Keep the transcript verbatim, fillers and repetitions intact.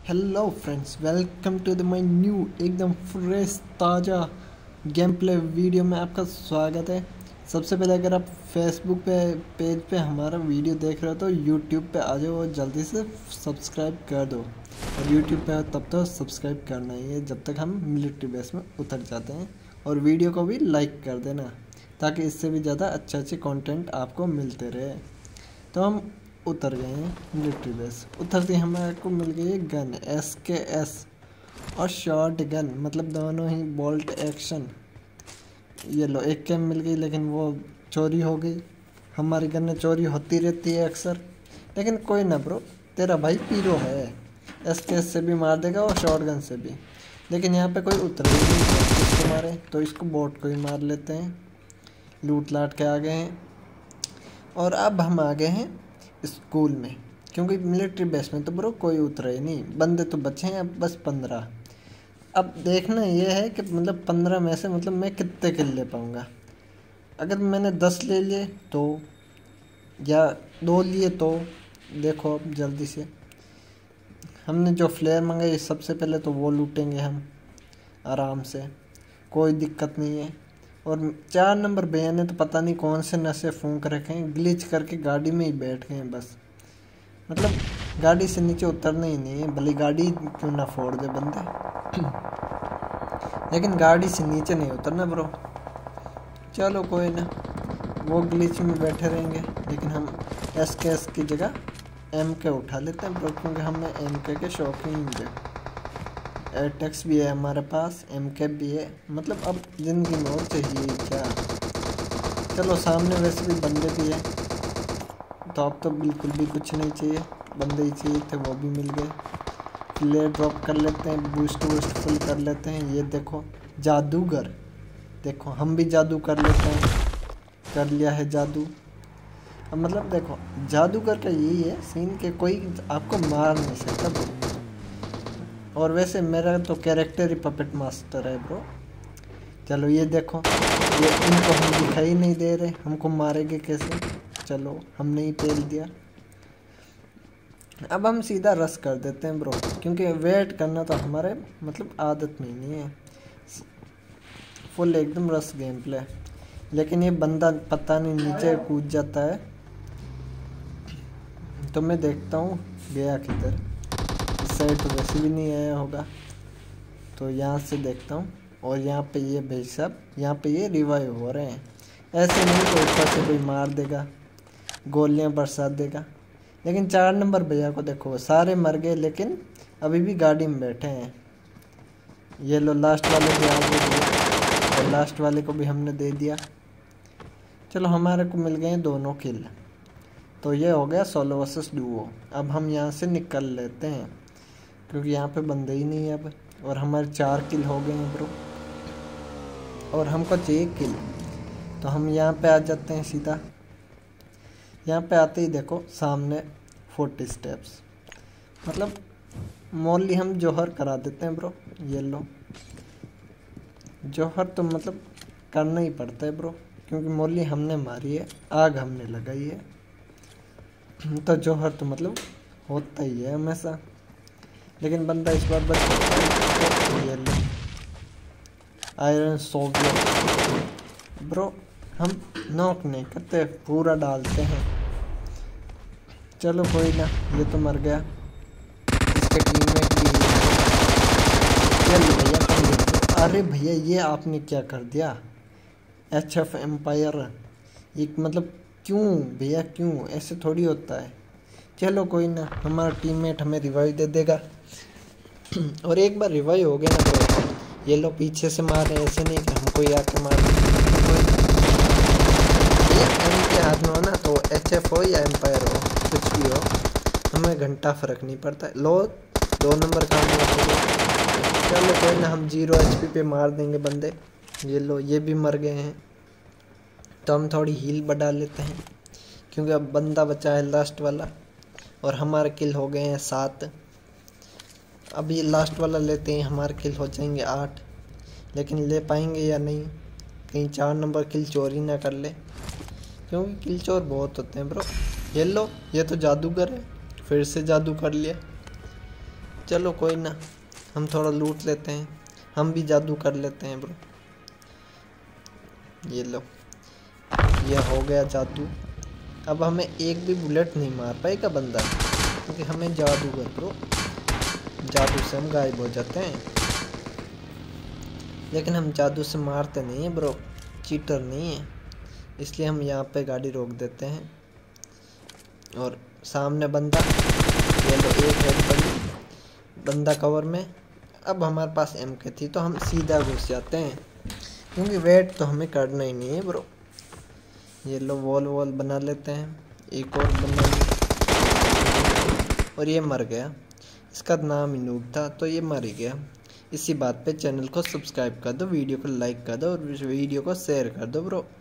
Hello friends, welcome to the my new एकदम fresh ताज़ा game play video में आपका स्वागत है। सबसे पहले अगर आप फेसबुक पे पेज पे हमारा वीडियो देख रहे हो तो यूट्यूब पे आ जाओ और जल्दी से सब्सक्राइब कर दो। और यूट्यूब पे तब तो सब्सक्राइब करना ही है जब तक हम मिलिट्री बेस में उतर जाते हैं। और वीडियो को भी लाइक कर देना ताकि इससे भी ज़्यादा अच्छे अच्छे कंटेंट आपको मिलते रहे। तो हम उतर गए हैं मिलिट्री बेस। उतरते हमारे को मिल गई है गन एस के एस और शॉर्ट गन, मतलब दोनों ही बोल्ट एक्शन। ये लो, एक कैम मिल गई लेकिन वो चोरी हो गई। हमारी गन चोरी होती रहती है अक्सर, लेकिन कोई ना ब्रो, तेरा भाई पीरो है, एस के एस से भी मार देगा और शॉर्ट गन से भी। लेकिन यहाँ पे कोई उतर ही नहीं इसको मारे, तो इसको बोट को ही मार लेते हैं। लूट लाट के आ गए हैं और अब हम आ गए हैं स्कूल में, क्योंकि मिलिट्री बेस में तो ब्रो कोई उतरा ही नहीं। बंदे तो बचे हैं अब बस पंद्रह। अब देखना ये है कि मतलब पंद्रह में से मतलब मैं कितने किल ले पाऊँगा। अगर मैंने दस ले लिए तो, या दो लिए तो देखो अब जल्दी से हमने जो फ्लेयर मंगाई सबसे पहले तो वो लूटेंगे हम आराम से, कोई दिक्कत नहीं है। और चार नंबर भैया ने तो पता नहीं कौन से नशे फूंक रखे हैं, ग्लिच करके गाड़ी में ही बैठ गए हैं बस। मतलब गाड़ी से नीचे उतरना ही नहीं है, भले गाड़ी क्यों ना फोड़ दे बंदे, लेकिन गाड़ी से नीचे नहीं उतरना ब्रो। चलो कोई ना, वो ग्लिच में बैठे रहेंगे, लेकिन हम एस के एस की जगह एम के उठा लेते हैं ब्रो, क्योंकि हमें एम के के शौकीन हैं। एयरटेक्स भी है हमारे पास, एम के भी है, मतलब अब ज़िंदगी में और चाहिए क्या। चलो सामने वैसे भी बंदे भी है, तो अब तो बिल्कुल भी कुछ नहीं चाहिए, बंदे ही चाहिए थे, वो भी मिल गए। प्लेयर ड्रॉप कर लेते हैं, बूस्ट वूस्ट फुल कर लेते हैं। ये देखो जादूगर, देखो हम भी जादू कर लेते हैं, कर लिया है जादू। अब मतलब देखो जादूगर का यही है सीन कि कोई आपको मार नहीं सकता ब्रो। और वैसे मेरा तो कैरेक्टर ही पपेट मास्टर है ब्रो। चलो ये देखो, ये इनको हम दिखाई नहीं दे रहे, हमको मारेंगे कैसे। चलो हमने ही पेल दिया। अब हम सीधा रश कर देते हैं ब्रो, क्योंकि वेट करना तो हमारे मतलब आदत में नहीं है। फुल एकदम रश गेम प्ले। लेकिन ये बंदा पता नहीं नीचे कूद जाता है, तो मैं देखता हूँ गया किधर। साइड तो वैसे भी नहीं आया होगा, तो यहाँ से देखता हूँ। और यहाँ पे ये भाई साहब, यहाँ पे ये रिवाइव हो रहे हैं। ऐसे नहीं तो ऊपर से कोई मार देगा, गोलियाँ बरसा देगा। लेकिन चार नंबर भैया को देखो, सारे मर गए लेकिन अभी भी गाड़ी में बैठे हैं। ये लो लास्ट वाले भी आगे दिया, और लास्ट वाले को भी हमने दे दिया। चलो हमारे को मिल गए दोनों किल, तो ये हो गया सोलो वर्सेस डुओ। अब हम यहाँ से निकल लेते हैं, क्योंकि यहाँ पे बंदे ही नहीं है अब। और हमारे चार किल हो गए हैं ब्रो, और हमको चाहिए किल, तो हम यहाँ पे आ जाते हैं सीधा। यहाँ पे आते ही देखो सामने फोर्टी स्टेप्स, मतलब मोली हम जोहर करा देते हैं ब्रो। ये लो जोहर तो मतलब करना ही पड़ता है ब्रो, क्योंकि मोली हमने मारी है, आग हमने लगाई है, तो जोहर तो मतलब होता ही है हमेशा। लेकिन बंदा इस बार बच सकता है। ये लो आयरन सोवियत ब्रो, हम नॉक नहीं करते, पूरा डालते हैं। चलो कोई ना, ये तो मर गया, इसके टीममेट भी। चलो भैया कर, अरे भैया ये आपने क्या कर दिया, एच एफ एम्पायर। एक मतलब क्यों भैया, क्यों ऐसे थोड़ी होता है। चलो कोई ना, हमारा टीममेट हमें रिवाइव दे देगा। और एक बार रिवाइव हो गया ना तो ये लोग पीछे से मार रहे, ऐसे नहीं कि हमको ही आके मार रहे। ये इनके हाथ में हो ना, तो एच एफ हो या एम्पायर हो, कुछ भी हो, हमें घंटा फर्क नहीं पड़ता। लो दो नंबर काम हो। चलो कोई ना, हम जीरो एच पी पे मार देंगे बंदे। ये लो ये भी मर गए हैं, तो हम थोड़ी हील बढ़ा लेते हैं, क्योंकि अब बंदा बचा है लास्ट वाला। और हमारे किल हो गए हैं सात। अब ये लास्ट वाला लेते हैं, हमारे किल हो जाएंगे आठ। लेकिन ले पाएंगे या नहीं, कहीं चार नंबर किल चोरी ना कर ले, क्योंकि किल चोर बहुत होते हैं ब्रो। ये लो ये तो जादूगर है, फिर से जादू कर लिया। चलो कोई ना, हम थोड़ा लूट लेते हैं, हम भी जादू कर लेते हैं ब्रो। ये लो, ये हो गया जादू। अब हमें एक भी बुलेट नहीं मार पाएगा बंदा, क्योंकि हमें जादू कर ब्रो, जादू से हम गायब हो जाते हैं। लेकिन हम जादू से मारते नहीं हैं ब्रो, चीटर नहीं है, इसलिए हम यहाँ पे गाड़ी रोक देते हैं। और सामने बंदा, ये लो एक हेड पड़ी, बंदा कवर में। अब हमारे पास एम के थी तो हम सीधा घुस जाते हैं, क्योंकि वेट तो हमें करना ही नहीं है ब्रो। ये लो वॉल वॉल बना लेते हैं, एक और बना लिया, और ये मर गया। इसका नाम ही नूब था तो ये मर ही गया। इसी बात पे चैनल को सब्सक्राइब कर दो, वीडियो को लाइक कर दो और वीडियो को शेयर कर दो ब्रो।